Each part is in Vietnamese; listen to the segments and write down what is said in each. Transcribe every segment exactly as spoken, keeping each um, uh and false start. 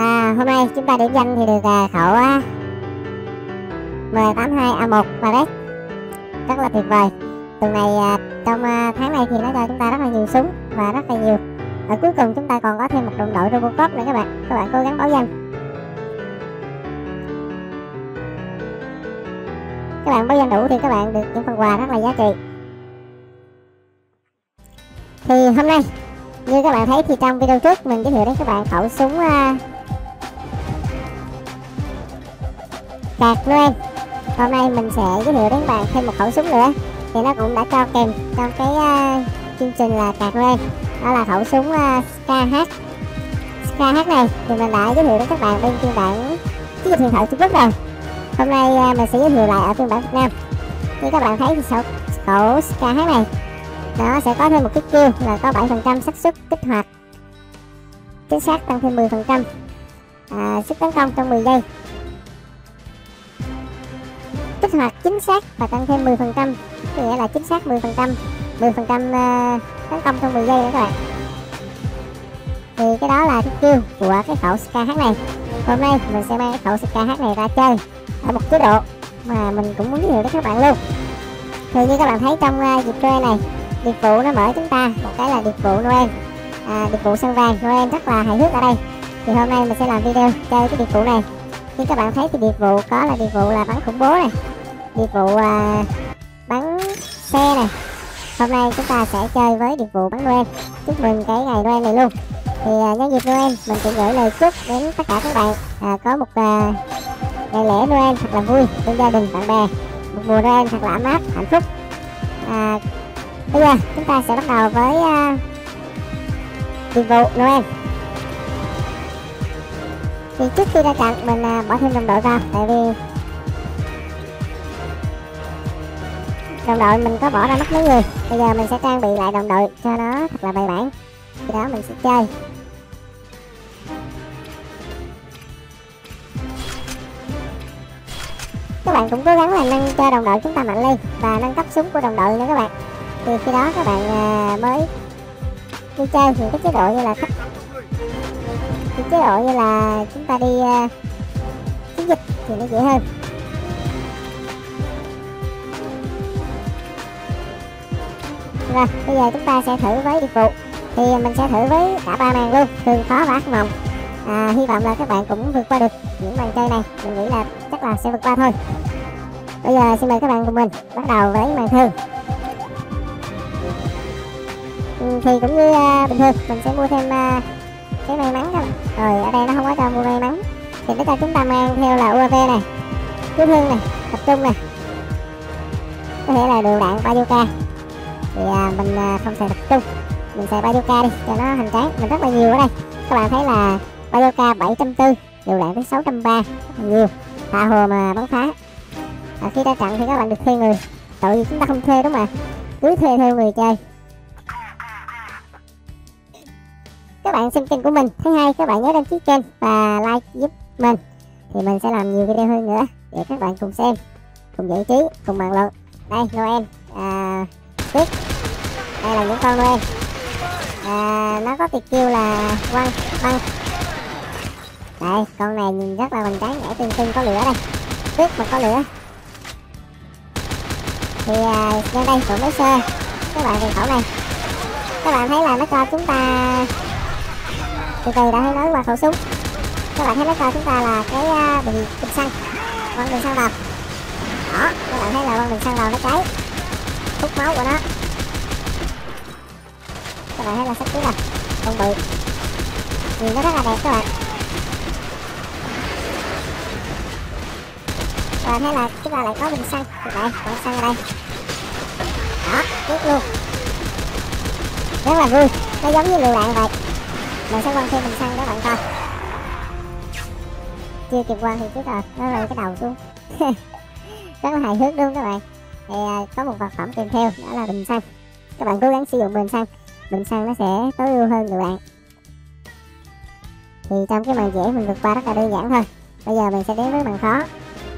À, hôm nay chúng ta điểm danh thì được à, khẩu à, M tám hai A một Marex, rất là tuyệt vời. Tuần này à, trong à, tháng này thì nó cho chúng ta rất là nhiều súng và rất là nhiều. Ở cuối cùng chúng ta còn có thêm một đồng đội Robocop nữa các bạn. Các bạn cố gắng báo danh. Các bạn báo danh đủ thì các bạn được những phần quà rất là giá trị. Thì hôm nay như các bạn thấy thì trong video trước mình giới thiệu đến các bạn khẩu súng uh, cạc Noel. Hôm nay mình sẽ giới thiệu đến các bạn thêm một khẩu súng nữa, thì nó cũng đã cho kèm trong cái uh, chương trình là cạc Noel. Đó là khẩu súng uh, ét ca hát. ét ca hát này thì mình đã giới thiệu đến các bạn bên phiên bản chiến dịch huyền thoại Trung Quốc rồi. Hôm nay uh, mình sẽ giới thiệu lại ở phiên bản Việt Nam. Như các bạn thấy thì khẩu, khẩu ét ca hát này nó sẽ có thêm một cái skill là có bảy phần trăm xác suất kích hoạt chính xác tăng thêm mười phần trăm à, sức tấn công trong mười giây. Kích hoạt chính xác và tăng thêm mười phần trăm, có nghĩa là chính xác mười phần trăm, mười phần trăm uh, tấn công trong mười giây nữa các bạn. Thì cái đó là cái skill của cái khẩu ét ca hát này. Hôm nay mình sẽ mang cái khẩu ét ca hát này ra chơi ở một chế độ mà mình cũng muốn giới thiệu đến các bạn luôn. Thì như các bạn thấy trong uh, dịp Noel này, điệp vụ nó mở chúng ta một cái là điệp vụ Noel, à, điệp vụ sân vàng Noel rất là hài hước ở đây. Thì hôm nay mình sẽ làm video chơi cái điệp vụ này. Như các bạn thấy thì điệp vụ có là điệp vụ là bắn khủng bố này, điệp vụ à, bắn xe này. Hôm nay chúng ta sẽ chơi với điệp vụ bắn Noel. Chúc mừng cái ngày Noel này luôn. Thì à, nhân dịp Noel mình cũng gửi lời chúc đến tất cả các bạn à, có một à, ngày lễ Noel thật là vui bên gia đình bạn bè, một mùa Noel thật là ấm áp hạnh phúc. à, Bây giờ chúng ta sẽ bắt đầu với uh, điệp vụ Noel. Thì trước khi ra trận mình uh, bỏ thêm đồng đội vào, tại vì đồng đội mình có bỏ ra mất mấy người. Bây giờ mình sẽ trang bị lại đồng đội cho nó thật là bài bản, khi đó mình sẽ chơi. Các bạn cũng cố gắng là nâng cho đồng đội chúng ta mạnh lên và nâng cấp súng của đồng đội nữa các bạn. Thì khi đó các bạn à, mới đi chơi những cái chế độ như là khách, những chế độ như là chúng ta đi uh, chiến dịch thì nó dễ hơn. Rồi bây giờ chúng ta sẽ thử với điệp vụ. Thì mình sẽ thử với cả ba màn luôn, thường khó và ác mộng. à, Hy vọng là các bạn cũng vượt qua được những màn chơi này. Mình nghĩ là chắc là sẽ vượt qua thôi. Bây giờ xin mời các bạn cùng mình bắt đầu với màn thường. Thì cũng như uh, bình thường mình sẽ mua thêm uh, cái may mắn thôi. Rồi ở đây nó không có cho mua may mắn, thì nó cho chúng ta mang theo là u a vê này, cứu thương này, tập trung này, có thể là điều đạn bazooka. Thì uh, mình uh, không xài tập trung, mình xài bazooka đi cho nó hành tráng. Mình rất là nhiều ở đây, các bạn thấy là bazooka bảy trăm bốn mươi, điều đạn tới sáu trăm ba, rất là nhiều, tha hồ mà bắn phá. À, khi ra trận thì các bạn được thuê người, tội gì chúng ta không thuê đúng mà, cứ thuê theo người chơi. Các bạn xem kênh của mình thấy hay, các bạn nhớ đăng ký kênh và like giúp mình, thì mình sẽ làm nhiều video hơn nữa để các bạn cùng xem, cùng giải trí, cùng bàn luận. Đây Noel à, tuyết, đây là những con Noel à, nó có tuyệt chiêu là quăng băng. Đây con này nhìn rất là hoành tráng, nhảy tưng tưng, có lửa đây, tuyết mà có lửa. Thì à, trên đây của mấy sơ các bạn về khẩu này, các bạn thấy là nó cho chúng ta từ từ đã thấy nói qua khẩu súng. Các bạn thấy nó cho chúng ta là cái uh, bình bình xăng, quăng bình xăng vào. Đó, các bạn thấy là quăng bình xăng vào nó cháy, hút máu của nó. Các bạn thấy là sắp chết rồi, không bị. Nhìn nó rất là đẹp các bạn. Các bạn thấy là chúng ta lại có bình xăng, đây, có xăng ở đây. Đó, chết luôn. Rất là vui, nó giống như lựu đạn vậy. Mình sẽ quăng thêm bình xăng đó bạn coi. Chưa kịp quăng thì chết rồi, nó rơi cái đầu xuống. Rất là hài hước luôn các bạn. Thì uh, có một vật phẩm kèm theo, đó là bình xăng. Các bạn cố gắng sử dụng bình xăng, bình xăng nó sẽ tối ưu hơn lựu đạn. Thì trong cái màn dễ mình vượt qua rất là đơn giản thôi. Bây giờ mình sẽ đến với màn khó.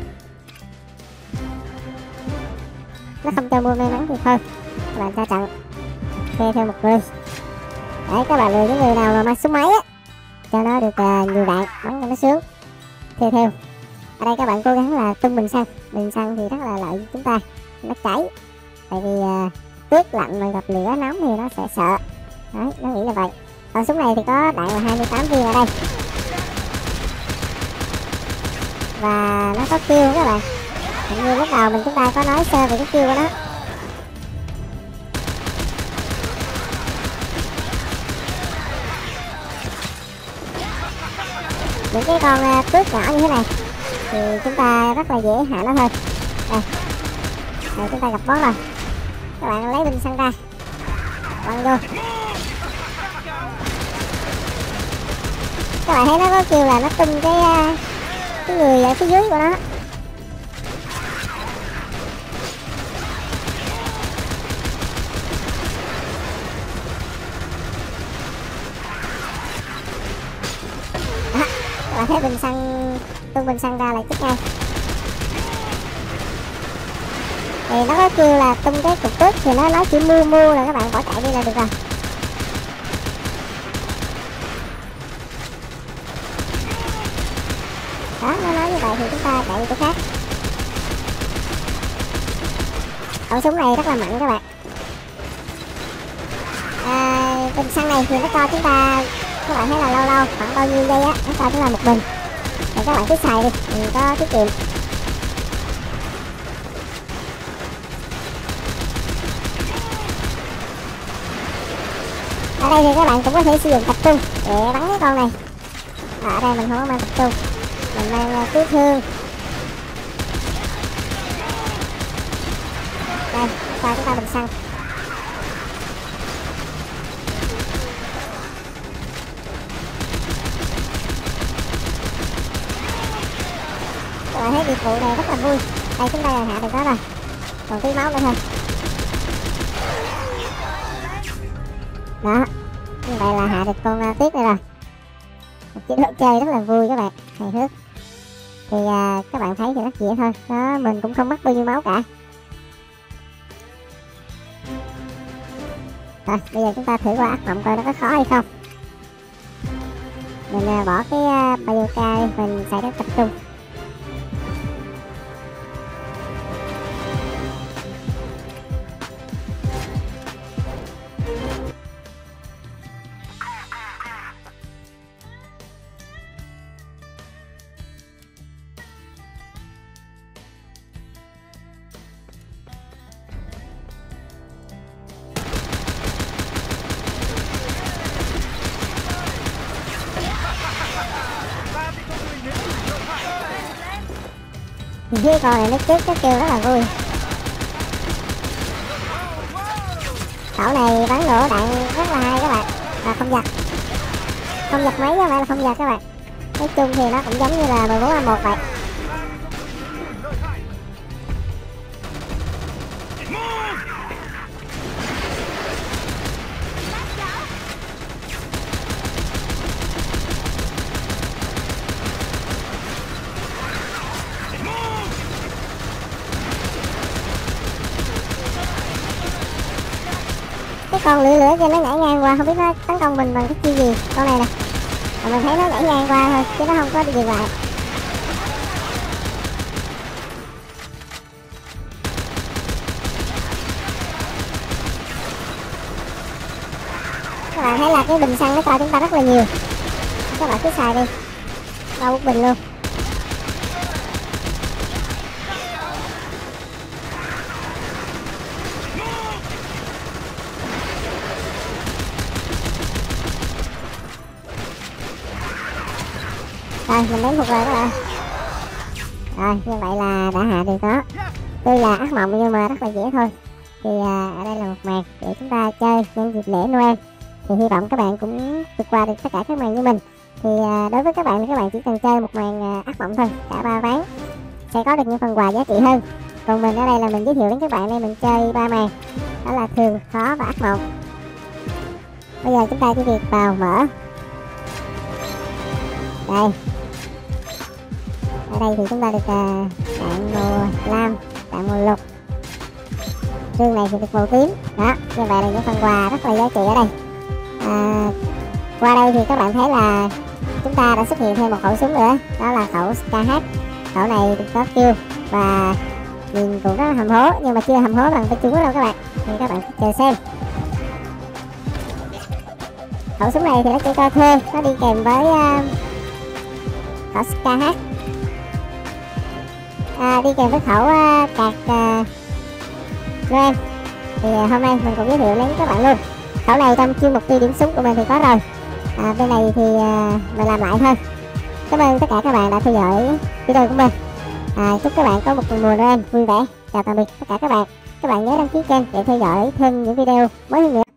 Nó không cho mua may mắn thì thôi, các bạn ra trận thuê theo một người. Đấy, các bạn lựa những người nào mà mang súng máy á, cho nó được uh, nhiều đạn bắn cho sướng. Theo theo ở đây các bạn cố gắng là tung bình xăng. Bình xăng thì rất là lợi cho chúng ta, nó cháy. Tại vì uh, tuyết lạnh mà gặp lửa nóng thì nó sẽ sợ. Đấy, nó nghĩ là vậy. Còn súng này thì có đạn là hai mươi tám viên ở đây. Và nó có kill các bạn. Hình như lúc đầu mình chúng ta có nói sơ về cái kill của nó. Những cái con uh, tuyết nhỏ như thế này thì chúng ta rất là dễ hạ nó thôi. Đây, đây chúng ta gặp boss rồi. Các bạn lấy bình xăng ra, quăng vô. Các bạn thấy nó có kêu là nó tung cái uh, cái người ở phía dưới của nó. Đó, các bạn thấy bình xăng, tung bình xăng ra là chết ngay. Thì nó có kêu là tung cái cục tuyết thì nó nói chỉ mu mu là các bạn bỏ chạy đi là được rồi. Đó, nó nói như vậy thì chúng ta chạy đi chỗ khác. Khẩu súng này rất là mạnh các bạn. À, bình xăng này thì nó cho chúng ta, các bạn thấy là lâu lâu khoảng bao nhiêu giây á, nó cho chúng ta một bình. Thì các bạn cứ xài đi, đừng có tiết kiệm. Ở đây thì các bạn cũng có thể sử dụng tập trung để bắn cái con này. Ở đây mình không có mang tập trung, mình mang cứu thương. Đây, cho chúng ta bình xăng. Các bạn thấy nhiệm vụ này rất là vui. Đây chúng ta đã hạ được đó rồi, còn tí máu nữa thôi. Đó, như vậy là hạ được con uh, tuyết này rồi. Một chế độ chơi rất là vui các bạn, hài hước. Thì uh, các bạn thấy thì rất dễ thôi, đó mình cũng không mất bao nhiêu máu cả. Rồi bây giờ chúng ta thử qua ác mộng coi nó có khó hay không. Mình uh, bỏ cái uh, bazooka đi, mình xài cái tập trung. Với con này nó chết, nó kêu rất là vui. Khẩu này bắn nổ đạn rất là hay các bạn. À, không giật, không giật mấy chứ không phải là không giật các bạn. Nói chung thì nó cũng giống như là mười bốn A một vậy. Cái con lửa lửa kia nó nhảy ngang qua, không biết nó tấn công mình bằng cái chi gì. Con này nè, mà mình thấy nó nhảy ngang qua thôi chứ nó không có dừng lại. Các bạn thấy là cái bình xăng nó cho chúng ta rất là nhiều. Các bạn cứ xài đi, bao một bình luôn. Rồi mình đến phục rồi các bạn. Rồi như vậy là đã hạ được nó. Tuy là ác mộng nhưng mà rất là dễ thôi. Thì à, ở đây là một màn để chúng ta chơi nhân dịp lễ Noel. Thì hy vọng các bạn cũng vượt qua được tất cả các màn như mình. Thì à, đối với các bạn thì các bạn chỉ cần chơi một màn à, ác mộng thôi, cả ba ván sẽ có được những phần quà giá trị hơn. Còn mình ở đây là mình giới thiệu đến các bạn đây, mình chơi ba màn, đó là thường, khó và ác mộng. Bây giờ chúng ta chỉ việc vào mở. Đây, ở đây thì chúng ta được uh, đạn màu lam, đạn màu lục, rương này thì được màu tím. Đó, như vậy là những phần quà rất là giá trị ở đây. À, qua đây thì các bạn thấy là chúng ta đã xuất hiện thêm một khẩu súng nữa, đó là khẩu ca hát. Khẩu này có kill và nhìn cũng rất là hầm hố, nhưng mà chưa hầm hố bằng tên Trung Quốc đâu các bạn, thì các bạn chờ xem. Khẩu súng này thì nó chỉ cho thuê, nó đi kèm với uh, khẩu ca hát, à, đi kèm với khẩu uh, cạc uh, Noel. Thì uh, hôm nay mình cũng giới thiệu đến các bạn luôn. Khẩu này trong chuyên mục tiêu điểm súng của mình thì có rồi, à, bên này thì uh, mình làm lại thôi. Cảm ơn tất cả các bạn đã theo dõi video của mình. À, chúc các bạn có một mùa Noel vui vẻ. Chào tạm biệt tất cả các bạn. Các bạn nhớ đăng ký kênh để theo dõi thêm những video mới hơn nữa.